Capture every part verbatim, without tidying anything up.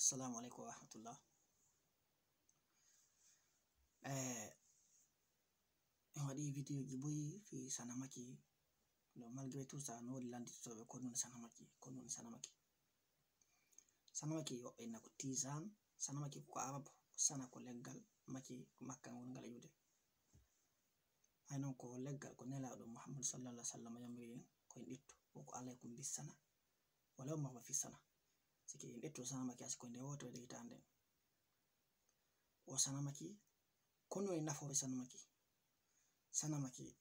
Assalamu alaikum wa rahmatullah. Eh, on waɗi vidéo ji boyi fi sanamaki. No, malgré tout ça, no landi to ko non sanamaki, ko non sanamaki. Sanamaki yo ina ko tisan, sanamaki ko arab, sana ko leggal, maki makkan won ngal yude. Ay non ko leggal ko nelaado Muhammad sallallahu alaihi wasallam yamri ko nditto ko alaykum bisana. Wala ma fi sana. Siki nditto sanamaki asko nde woto de itande. O sanamaki kono e nafo e sanamaki. Sanamaki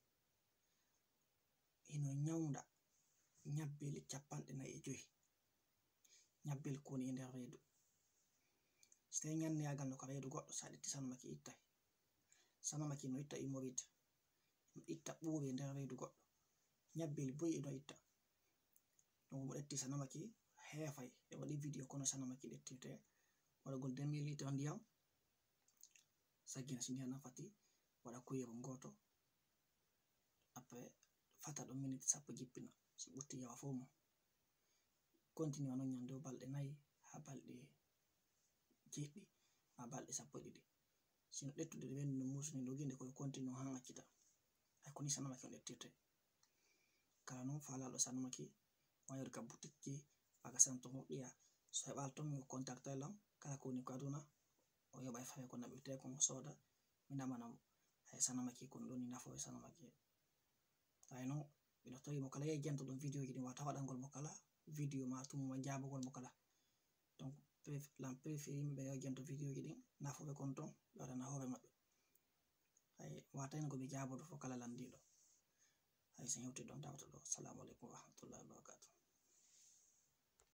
ino nyawnda nyabbel cappanɗe nayi e joyi. Nyabbel koni e nder reedu. So tawi ñande yagal no ko reedu goɗɗo sa ɗetti sanamaki ittay. Sanamaki no itta imorid, no itta ɓuuri e nder reedu goɗɗo. Nyabbel boyi no itta. Donc mo ɗetti sanamaki heefay e waɗi vidéo kono sanamaki ɗettirte waɗagol deux mille litres ndiyam sagina si ndiyam nafati waɗa kuyel goto après fata ɗum minute sappo jippina so ɓutti yawa fo mum continue non ñande balɗe nayi ha balɗe jeɗɗi ha balɗe sappo e ɗiɗi sino ɗettude ɗe wendu no musni doginde koye continue ha accita ay koni sanamaki on ɗettirte kala non falaɗo sanamaki wayor ka boutique ji baga santo moɗɗiya so heɓal ton mi contact lam kala ko woni Kaduna o yoɓa e fawe ko naɓirte ko soda mi namanam hay sanamaki kon ɗoni nafo e sanamaki ay non ɓeɗo tawi mo kala yahi jento ɗum vidéo ji ɗin wata waɗangol mo kala vidéo ma tumuma jabugol mo kala donc lam préféré yimɓe yo jento vidéo ji ɗin nafoɓe kon ton ɓe waɗana hoore maɓɓe ay watayno ko ɓe jaboto fo kala landiɗo ay so hewti ɗon tawata ɗo. Assalamu alaikum wa rahmatullahi wa barakatuh.